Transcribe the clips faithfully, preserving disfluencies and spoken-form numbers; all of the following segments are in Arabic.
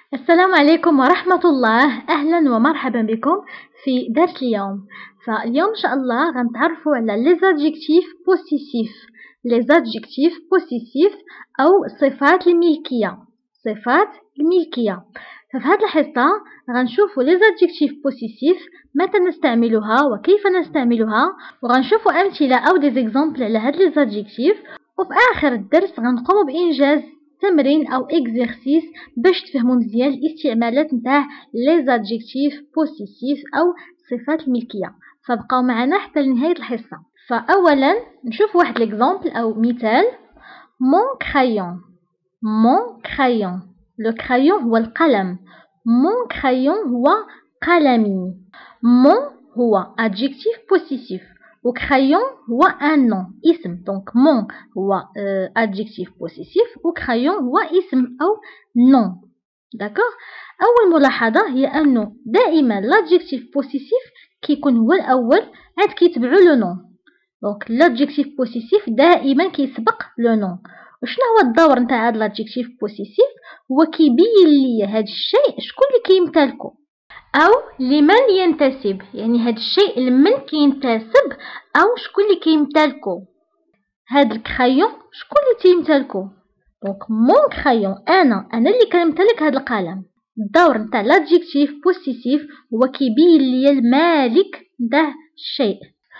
السلام عليكم ورحمة الله. أهلا ومرحبا بكم في درس اليوم. فاليوم إن شاء الله غنتعرفوا على les adjectifs possessifs les adjectifs possessifs أو صفات الملكية صفات الملكية. ففي هذه الحصة غنشوفوا les adjectifs possessifs متى نستعملها وكيف نستعملها، وغنشوفوا أمثلة أو des exemples على هاد les adjectifs. وفي آخر الدرس غنقوم بإنجاز تمرين أو إكزرسيس باش تفهموا مزيان الاستعمالات نتاع لي زادجيكتيف بوسيسيف أو صفات الملكية. فبقاو معنا حتى لنهاية الحصة. فأولا نشوف واحد ليكزامبل أو مثال. مون كرايون مون كرايون لو كرايون هو القلم. مون كرايون هو قلمي. مون هو adjectif possessif و crayon هو un nom اسم. دونك mon هو euh, adjectif possessif و crayon هو اسم أو nom. داكوغ. أول ملاحظة هي أنه دائما l'adjectif possessif كيكون هو الأول عاد كيتبعو لو nom. دونك l'adjectif possessif دائما كيسبق لو nom. وشنو هو الدور نتاع هاد l'adjectif possessif؟ هو كيبين لي هاد الشيء شكون اللي كيمتلكو أو لمن ينتسب، يعني هاد الشيء لمن كينتسب أو شكون اللي كيمتلكو. هاد الكرايون شكون اللي تيمتلكو؟ دونك مون كرايون أنا أنا اللي كنمتلك هاد القلم. الدور نتاع لادجيكتيف بوسيسيف هو كيبين لي المالك نتاع الشيء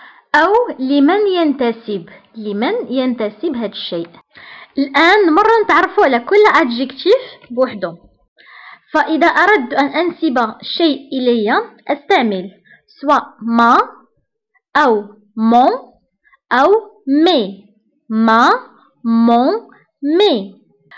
أو لمن ينتسب لمن ينتسب هاد الشيء. الآن مرة نتعرفوا على كل أدجيكتيف بوحدو. فإذا أردت أن أنسب شيء إلي أستعمل سواء ما أو مون أو مي. ما مون مي.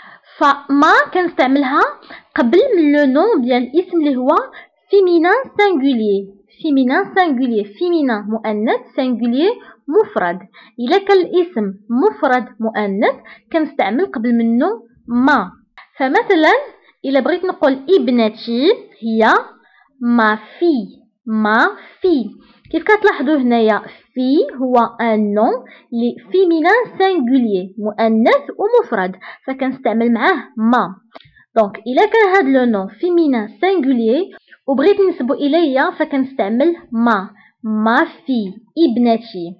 فما كنستعملها قبل من لو نون ديال الاسم اللي هو فيمينان سانغوليي. فيمينان سانغوليي فيمينان مؤنث سانغوليي مفرد. إلا كان الاسم مفرد مؤنث كنستعمل قبل منه ما. فمثلا إلا بغيت نقول ابنتي هي ما في ما في. كيف كتلاحظوا هنايا في هو ان نون لي فيمينان سانغوليي مؤنث ومفرد فكنستعمل معاه ما. دونك إلا كان هاد لو نون فيمينان سانغوليي وبغيت نسبو إليا فكنستعمل ما. ما في ابنتي.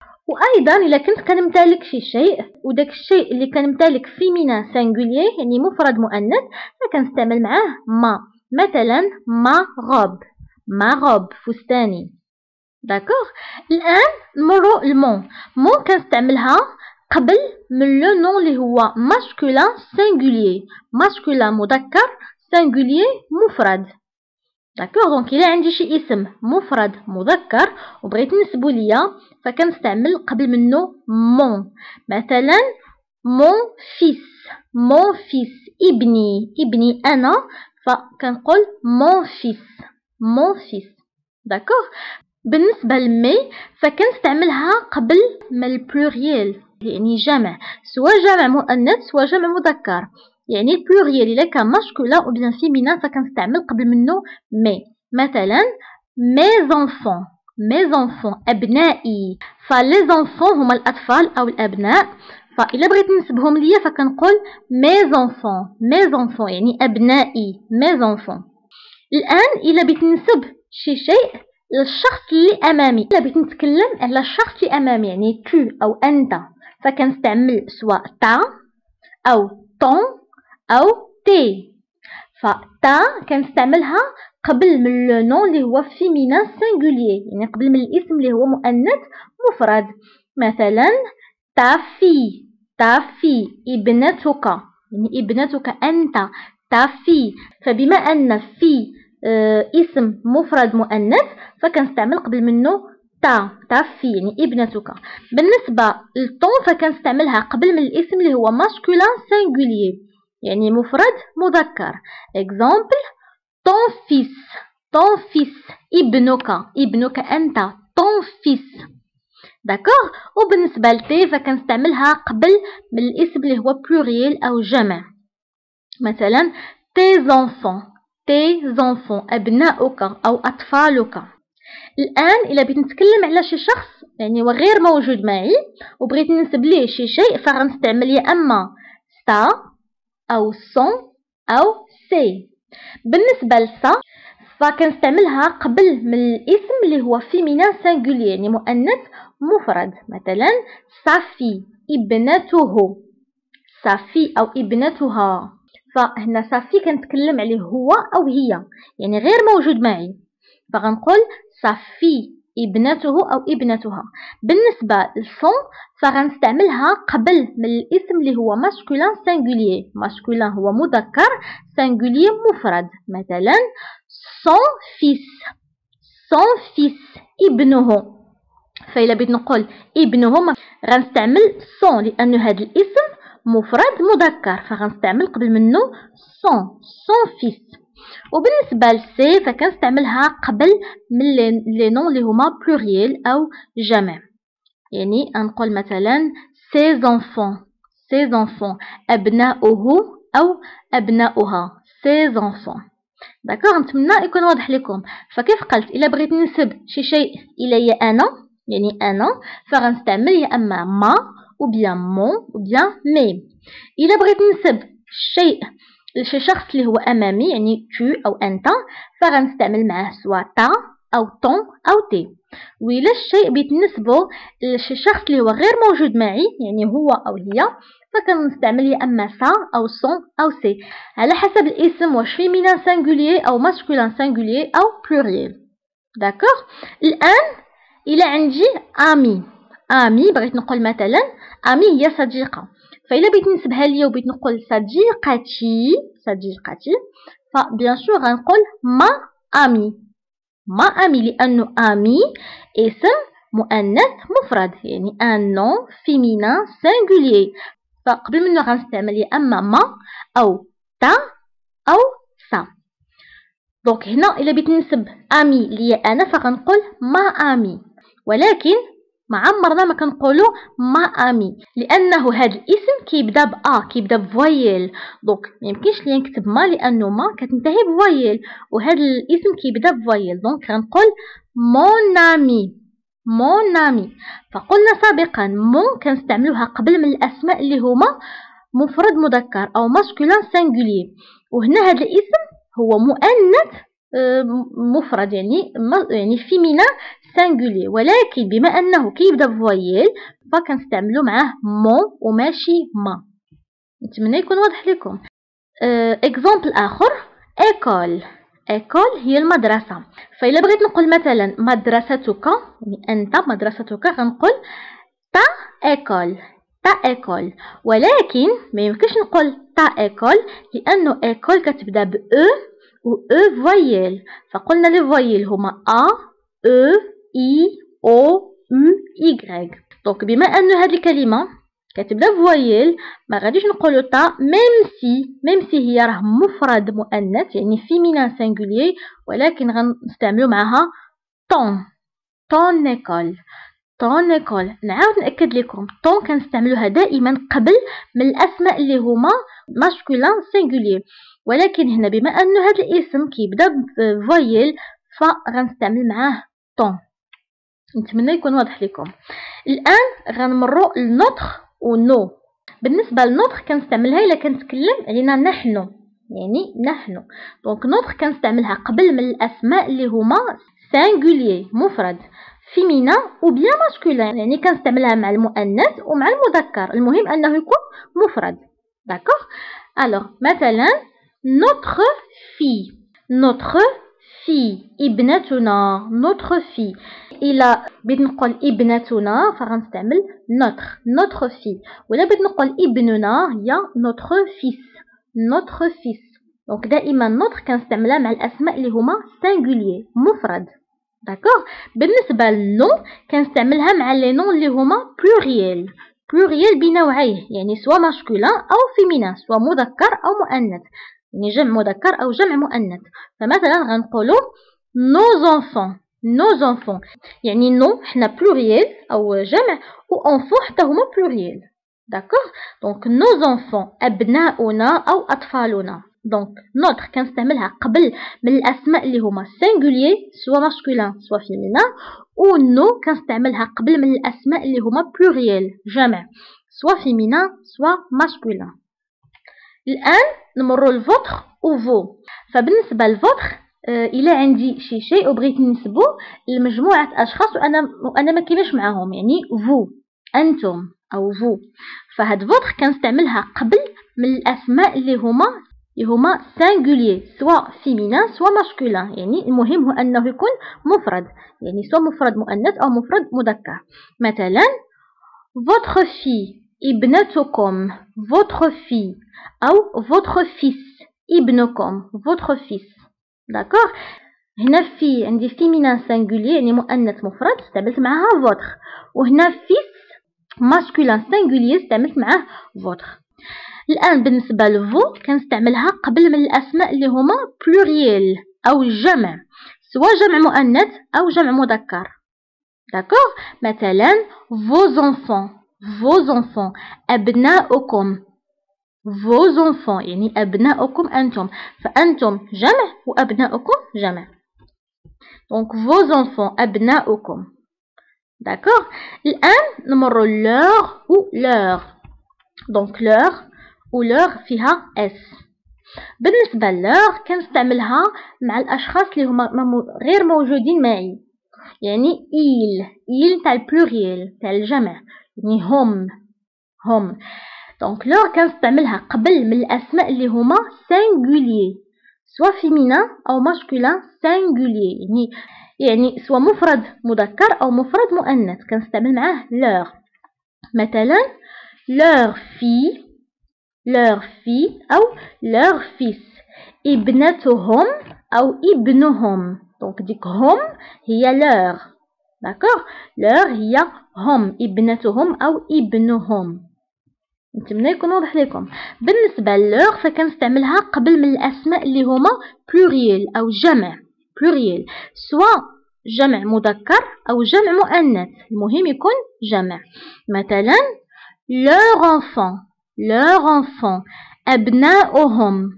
وايضا الا كنت كنمتلك شي شيء وداك الشيء اللي كنمتلك فيمينان سانغوليي يعني مفرد مؤنث فكنستعمل معاه ما. مثلا ما غوب ما غوب فستاني. داكوغ. الان نمرو المون. مون كنستعملها قبل من لو نون اللي هو ماسكولين سانغوليي. ماسكولين مذكر سانغوليي مفرد. داكوغ. دونك الا عندي شي اسم مفرد مذكر وبغيت نسبو ليا فكنستعمل قبل منه مون. مثلا مون فيس مون فيس ابني ابني انا فكنقول مون فيس مون فيس. داكوغ. بالنسبه لمي فكنستعملها قبل من البلوريال يعني جمع، سواء جمع مؤنث سواء جمع مذكر. يعني البلوريال إلا كان ماسكولين أو بيان فيمينان فكنستعمل قبل منه مي. مثلا مي زونفون مي زونفون أبنائي. فلي زونفون هما الأطفال أو الأبناء. فإلا بغيت نسبهم ليا فكنقول مي زونفون مي زونفون يعني أبنائي مي زونفون. الآن إلا بغيت نسب شي شيء للشخص اللي أمامي، إلا بغيت نتكلم على الشخص اللي أمامي يعني تو أو أنت فكنستعمل سواء تا أو طون أو تي. فتا كنستعملها قبل من لو نون اللي هو فيمينان سانغوليي يعني قبل من الاسم اللي هو مؤنث مفرد. مثلا تا في تا في ابنتك يعني ابنتك أنت تا في. فبما أن في اه اسم مفرد مؤنث فكنستعمل قبل منه تا تا في يعني ابنتك. بالنسبة للطون فكنستعملها قبل من الاسم اللي هو ماسكولين سانغوليي يعني مفرد مذكر. اكزامبل طون فيس طون فيس ابنك ابنك أنت طون فيس. داكوغ. وبالنسبة لتي فكنستعملها قبل من الاسم اللي هو بلوريال أو جمع. مثلا تي زونفون تي زونفون أبناؤك أو أطفالك. الآن إلا بغيت نتكلم على شي شخص يعني وغير موجود معي وبغيت ننسب ليه شي شيء فغنستعمل يا أما سا أو سون أو سي. بالنسبة لسا فكنستعملها قبل من الاسم اللي هو فيمينان سانغولي يعني مؤنث مفرد. مثلا صافي ابنته، صافي أو ابنتها. فهنا صافي كنتكلم عليه هو أو هي يعني غير موجود معي، فغنقول صافي ابنته أو ابنتها. بالنسبة لصون فغنستعملها قبل من الاسم اللي هو ماسكولان سانغولي. ماسكولان هو مذكر، سانغولي مفرد. مثلا son fils، son fils ابنه. فإلا بغيت نقول ابنه غنستعمل son لأن هذا الاسم مفرد مذكر، فغنستعمل قبل منه son، son fils. وبالنسبة لسي فكنستعملها قبل من لي نون اللي هما بلوريال أو جمع. يعني نقول مثلا ses enfants، ses enfants أبناؤه أو أبناؤها، ses enfants. داكوغ، نتمنى يكون واضح لكم. فكيف قلت إلا بغيت ننسب شي شيء إلي أنا يعني أنا فغنستعمل يا أما ما أو بيان مون أو بيان مي. إلا بغيت ننسب شيء لشي شخص اللي هو أمامي يعني تو أو أنت فغنستعمل معاه سوا تا أو طون أو تي. وإلا الشيء بغيت نسبه لشي شخص اللي هو غير موجود معي يعني هو أو هي فكنستعمل يا اما سا او سون او سي على حسب الاسم واش فيمينان سانغولي او ماسكولان سانغولي او بلوريال. داكوغ. الان الى عندي امي، امي بغيت نقول مثلا امي هي صديقه، فإلا بغيت نسبها ليا وبغيت نقول صديقتي صديقتي فبيان سور غنقول ما امي، ما امي لانه امي اسم مؤنث مفرد يعني ان نون فيمينان سانغولي، فقبل منه غنستعمل يا اما ما او تا او سا. دونك هنا الا بغيت نسب امي ليا انا فغنقول ما امي، ولكن ما عمرنا ما كنقولو ما امي لانه هذا الاسم كيبدا با كيبدا بفويل. دونك ما يمكنش ليا نكتب ما لانه ما كتنتهي بفويل وهذا الاسم كيبدا بفويل. دونك غنقول مون امي، مون امي. فقلنا سابقا مون كنستعملوها قبل من الاسماء اللي هما مفرد مذكر او ماسكولان سانغولي، وهنا هذا الاسم هو مؤنث مفرد يعني يعني فيمينان سانغولي، ولكن بما انه كيبدا بفويل فكنستعملو معاه مون وماشي ما. نتمنى يكون واضح لكم. اكزامبل اخر ايكول، ايكول هي المدرسة. فإلا بغيت نقول مثلا مدرستك يعني أنت مدرستك غنقول تا ايكول، تا ايكول. ولكن ما يمكنش نقول تا ايكول لأنه ايكول كتبدا ب او و او فويل، فقلنا لي فويل هما ا او اي او او اي. دونك بما أن هذه الكلمة كتبدا بفويل ما غاديش نقولو تا ميم سي، ميم سي هي راه مفرد مؤنث يعني فيمينان سانغولي، ولكن غنستعملو معاها طون، طون ايكول، طون ايكول. نعاود نأكد لكم طون كنستعملوها دائما قبل من الاسماء اللي هما ماسكولان سانغولي، ولكن هنا بما أن هذا الاسم كيبدا بفويل فغنستعمل معاه طون. نتمنى يكون واضح لكم. الان غنمروا لنوتخ ونو. بالنسبه لنوتخ كنستعملها الا كنتكلم علينا نحن يعني نحن. دونك نوتخ كنستعملها قبل من الاسماء اللي هما سانغولي مفرد فيمينا او بيان ماسكولين، يعني كنستعملها مع المؤنث ومع المذكر، المهم انه يكون مفرد. داكوغ. الوغ مثلا نوتخ في، نوتخ في ابنتنا، نوتخ في. إلا بغيت نقول ابنتنا فغنستعمل نوتخ، نوتخ في. ولا بغيت نقول ابننا هي نوتخ فيس، نوتخ فيس. دونك دائما نوتخ كنستعملها مع الاسماء اللي هما سانغولي مفرد. داكوغ. بالنسبه لنو كنستعملها مع لي نون اللي هما بلوريال، بلوريال بنوعيه يعني سواء ماسكولين او فيمينان، سواء مذكر او مؤنث يعني جمع مذكر او جمع مؤنث. فمثلا غنقولو nos enfants، nos enfants يعني نو حنا بلوريال او جمع و enfant حتى هما بلوريال. داكوغ. دونك nos enfants ابناؤنا او اطفالنا. دونك نوتر كنستعملها قبل من الاسماء اللي هما سينغولير سواء ماسكولين سواء فيمينان، و نو كنستعملها قبل من الاسماء اللي هما بلوريال جمع سواء فيمينان سواء ماسكولين. الان نمروا لفوتر و فو. فبالنسبة لفوتر إلا عندي شي شيء وبغيت ننسبو لمجموعة أشخاص وأنا وأنا ما كايناش معاهم، يعني فو أنتم أو فو، فهاد فوتر كنستعملها قبل من الأسماء اللي هما اللي هما سينغوليي سواء فيمينان سواء ماسكولين، يعني المهم هو أنه يكون مفرد، يعني سواء مفرد مؤنث أو مفرد مذكر. مثلا votre fille ابنتكم votre fille أو votre fils ابنكم votre fils. داكوغ، هنا في عندي فيمينان سينغوليي يعني مؤنث مفرد استعملت معاها votre، وهنا فيس ماسكولين سينغوليي استعملت معاه votre. الآن بالنسبة لفو كنستعملها قبل من الأسماء اللي هما بلوريال أو الجمع، سواء جمع مؤنث أو جمع مذكر. داكوغ، مثلا vos enfants vos enfants أبناؤكم vos enfants يعني أبناؤكم أنتم، فأنتم جمع وأبناؤكم جمع. دونك vos enfants أبناؤكم. داكوغ، الآن نمرو لور و لور. دونك لور و لور فيها اس. بالنسبة لور كنستعملها مع الأشخاص اللي هما غير موجودين معي، يعني إيل إيل تاع البلوريال تاع الجمع، يعني هم هم. دونك لور كنستعملها قبل من الأسماء اللي هما سينغوليي سواء فيمينان أو ماسكولين سينغوليي، يعني يعني سواء مفرد مذكر أو مفرد مؤنث كنستعمل معاه لور. مثلا leur fille leur fille أو leur fils ابنتهم أو ابنهم. دونك ديك هم هي leur. داكوغ، leur هي هم ابنتهم أو ابنهم. نتمنى يكون واضح لكم. بالنسبة لور فكنستعملها قبل من الأسماء اللي هما pluriel أو جمع pluriel، سواء جمع مذكر أو جمع مؤنث، المهم يكون جمع. مثلا leur enfant leur enfant أبناؤهم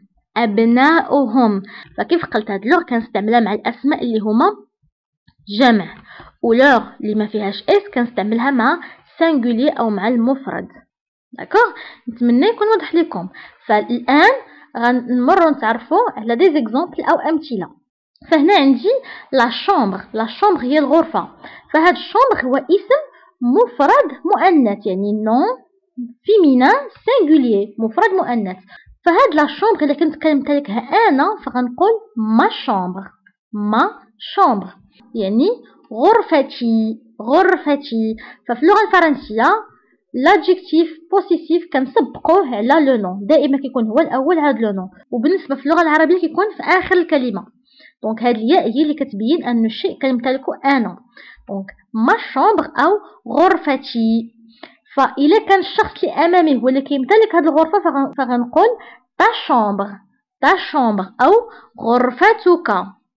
أبناؤهم. فكيف قلت هاد لور كنستعملها مع الأسماء اللي هما جمع، ولور اللي ما فيهاش اس كنستعملها مع سينغولي أو مع المفرد. داكوغ، نتمنى يكون واضح لكم. فالآن غنمروا نتعرفوا على دي زيكزامبل أو أمثلة. فهنا عندي لا شامبر لا شامبر هي الغرفة، فهاد الشامبر هو اسم مفرد مؤنث، يعني نون فيمينان سينغوليي مفرد مؤنث. فهاد لا شامبر إلا كنت كنمتلكها أنا فغنقول ما شامبر ما شامبر، يعني غرفتي غرفتي. ففي اللغة الفرنسية l'adjectif possessif كنسبقوه على لو نون، دائما كيكون هو الأول هاد لو نون، وبالنسبة في اللغة العربية كيكون في آخر الكلمة. دونك هاد الياء هي اللي كتبين أن الشيء كنمتلكو أنا. دونك ما شامبر أو غرفتي. فإلا كان الشخص اللي أمامي هو اللي كيمتلك هاد الغرفة فغنقول تا شامبر تا شامبر أو غرفتك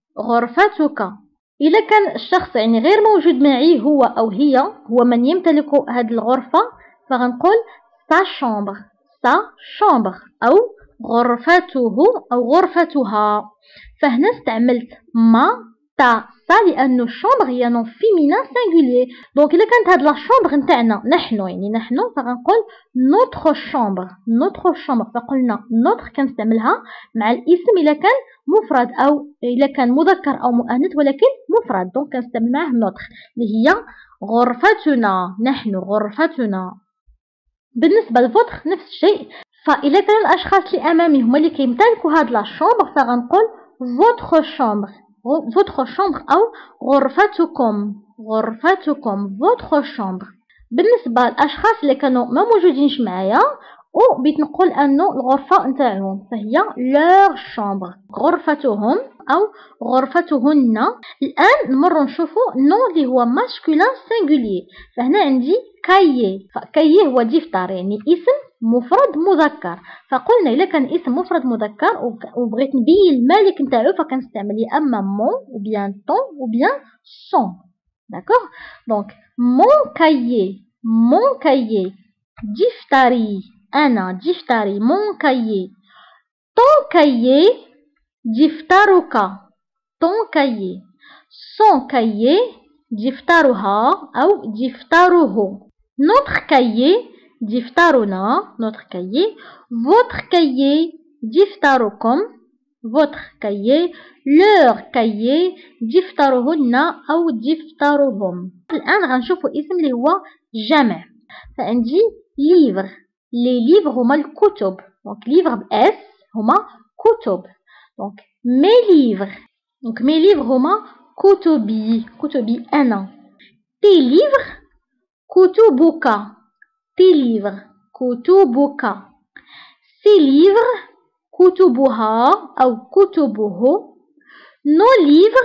غرفتك. إلا كان الشخص يعني غير موجود معي هو أو هي هو من يمتلك هاد الغرفة فغنقول sa chambre sa chambre أو غرفته أو غرفتها. فهنا استعملت ما تا سا لأنه الشامبر هي نون فيمينان سينغوليي. دونك إلا كانت هاد لا شامبر نتاعنا نحن يعني نحن فغنقول نوتخ شامبر نوتخ شامبر. فقلنا نوتخ كنستعملها مع الاسم إلا كان مفرد أو إلا كان مذكر أو مؤنث ولكن مفرد، دونك كنستعمل معاه نوتخ اللي هي غرفتنا نحن غرفتنا. بالنسبة لفوتخ نفس الشيء. فإلا كان الأشخاص اللي أمامي هما اللي كيمتلكوا هاد لا شامبر فغنقول فوتخ شامبر فوتخ شامبر أو غرفتكم غرفتكم فوتخ شامبر. بالنسبة للأشخاص اللي كانوا ما موجودينش معايا وبغيت نقول أنه الغرفة نتاعهم فهي لور شامبر غرفتهم أو غرفتهن. الآن نمروا نشوفوا النوع اللي هو ماسكولين سينغوليي. فهنا عندي كايي. فكايي هو دفتر يعني اسم مفرد مذكر. فقلنا إلا كان اسم مفرد مذكر وبغيت نبين المالك نتاعو فكنستعمل يا أما مون أو بيان طون أو بيان سون. داكوغ، دونك مون كايي مون كايي دفتري أنا دفتري مون كايي. طون كايي دفترك طون كايي. سون كايي دفترها أو دفتره. نوتخ كايي دفترنا نوتخ كايي. فوتخ كايي دفتركم votre cahier, leur cahier، دفترهن أو دفترهم. الآن غنشوفوا اسم اللي هو جمع. فعندي livre، les livres هما الكتب، donc livre ب S هما كتب، donc mes livres، donc mes livres هما كتبي، كتبي أنا. tes livres كتبك، tes livres كتبك. ces livres كتبها أو كتبه. nos livres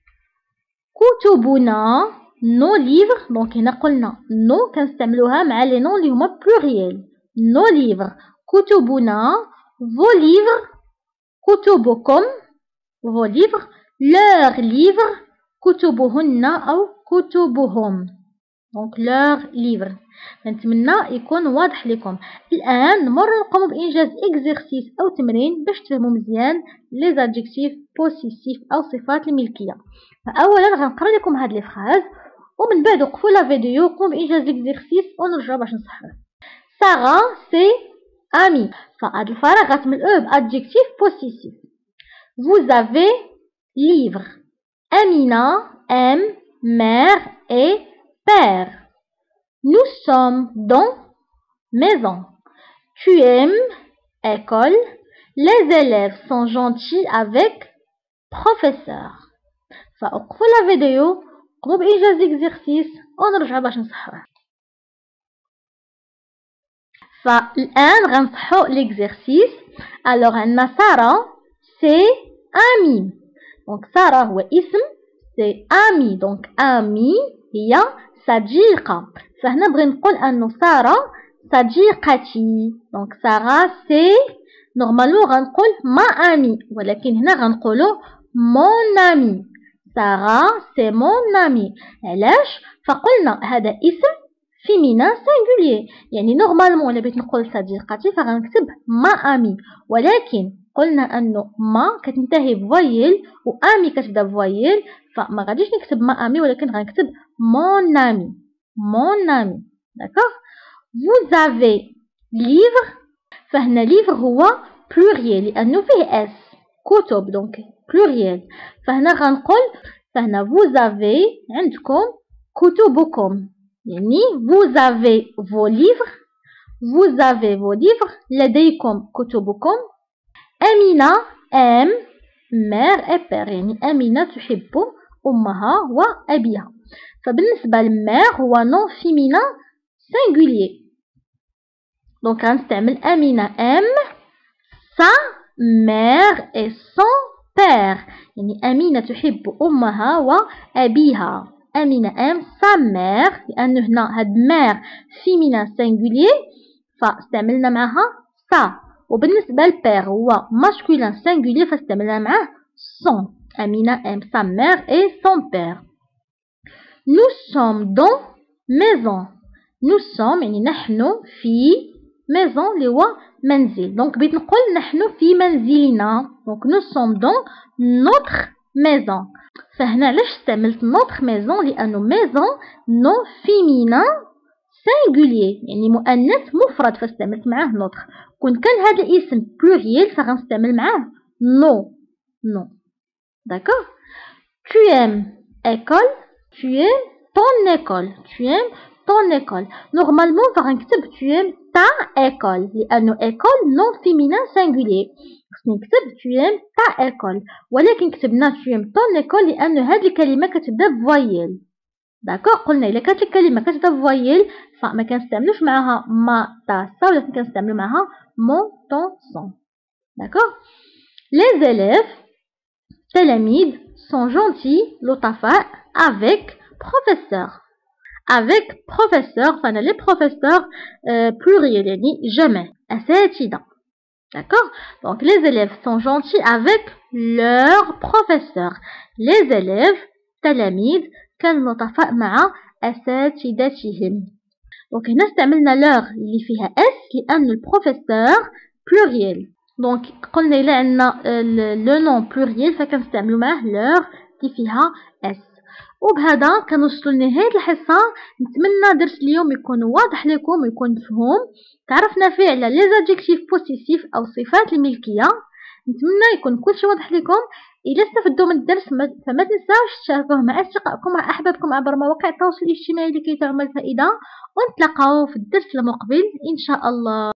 كتبنا، nos livres، donc هنا قلنا no كنستعملوها مع les noms اللي هما pluriel. nos livres كتبنا، vos livres كتبكم، vos livres. leurs livres كتبهن أو كتبهم، donc leurs livres. نتمنى يكون واضح لكم. الآن نمر نقوم بإنجاز إكزرسيس أو تمرين باش تفهموا مزيان لي زادجيكتيف بوسيسيف أو صفات الملكية. فأولا غنقرا لكم هاد لي فراز ومن بعد وقفوا لا فيديو قوم بإنجاز إكزرسيس ونرجعوا باش نصححوه. سارة سي أمي، فهاد الفراغ غتملؤوه بأدجيكتيف بوسيسيف. vous avez livre. Amina aime mère et père. Nous sommes dans maison. Tu aimes école. Les élèves sont gentils avec professeur. فأوقفوا لا فيديو قوموا بإنجاز إكزرسيس ونرجعوا باش نصححوه. فالآن غنصححوا لإكزرسيس. alors عندنا سارة سي أمي، donc سارة هو اسم، سي أمي، donc أمي هي صديقة. فهنا بغي نقول أنه سارة صديقتي، دونك سارة سي نورمالمون غنقول ما أمي، ولكن هنا غنقولو مون أمي. سارة سي مون أمي. علاش؟ فقلنا هذا اسم فيمينا سينغوليي، يعني نورمالمون إلا بغيت نقول صديقتي فغنكتب ما أمي، ولكن قلنا أنه ما كتنتهي بفويل وأمي كتبدا بفويل، فما غاديش نكتب ما أمي ولكن غنكتب مون أمي، مون أمي. داكوغ. vous avez livre، فهنا livre هو pluriel لأنه فيه اس، كتب دونك pluriel. فهنا غنقول فهنا vous avez عندكم كتبكم، يعني vous avez vos livres، vous avez vos livres، لديكم كتبكم. أمينة aime mère et père، يعني أمينة تحب أمها وأبيها. فبالنسبة لمير هو نون فيمينا singulier، دونك غنستعمل أمينة aime sa mère et son père، يعني أمينة تحب أمها وأبيها. أمينة aime sa mère لأنه هنا هاد mère فيمينا singulier فاستعملنا معها sa. وبالنسبة للبير هو masculin singulier فاستعملنا معاه son. أمينة aime sa mère et son père. nous sommes dans maison. nous sommes يعني نحن في maison اللي هو منزل، دونك بغيت نقول نحن في منزلنا، دونك nous sommes dans notre maison. فهنا علاش استعملت notre maison؟ لأنه maison نو فيمينا singulier، يعني مؤنث مفرد فاستعملت معاه notre. كون كان هذا الاسم pluriel فغنستعمل معاه no no. d'accord. tu aimes école. tu aimes ton école. tu aimes ton école. normalement فغنكتب tu aimes ta école لأنه école non féminin singulier، خصني نكتب tu aimes ta école، ولكن كتبنا tu aimes ton école لأنه هذه الكلمة كتبدا بفويل. داكوغ. قلنا إلا كانت الكلمة كتبدا بفويل فما كنستعملوش معاها ما تا سا، ولكن كنستعملو معاها مون طون سون. داكوغ. les élèves تلاميذ sont gentils لطفاء avec professeur. avec professeur فانا les professeurs euh, pluriel يعني جمع أساتذة. d'accord. donc les élèves sont gentils avec leurs professeurs. les élèves تلاميذ كانوا لطفاء مع أساتذتهم. دونك هنا استعملنا لور اللي فيها اس لأن البروفيسور pluriel. دونك قلنا إلا عندنا لو نون pluriel فكنستعملو معاه لور اللي فيها اس. وبهذا كنوصلوا لنهاية الحصة. نتمنى درس اليوم يكون واضح لكم ويكون مفهوم. تعرفنا فيه على لي زادجيكتيف بوسيسيف أو صفات الملكية. نتمنى يكون كلشي واضح لكم. الا استفدتوا من الدرس فما تنساوش تشاركوه مع اصدقائكم واحبابكم عبر مواقع التواصل الاجتماعي لكي تعم الفائده، ونتلاقاو في الدرس المقبل ان شاء الله.